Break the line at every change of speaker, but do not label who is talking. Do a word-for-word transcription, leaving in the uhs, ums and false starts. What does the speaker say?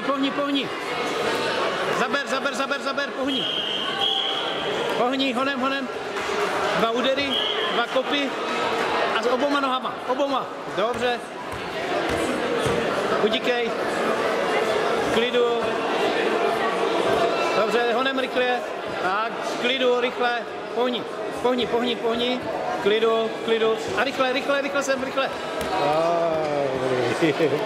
Pohni, pohni, pohni. Zaber, zaber, zaber, zaber, pohni. Pohni, honem, honem. Dva údery, dva kopy a s oboma nohama, oboma. Dobře. Udíkej. V klidu. Dobře, honem rychle. Tak, v klidu, rychle. Pohni, pohni, pohni, pohni. V klidu, v klidu. A rychle, rychle, rychle sem, rychle.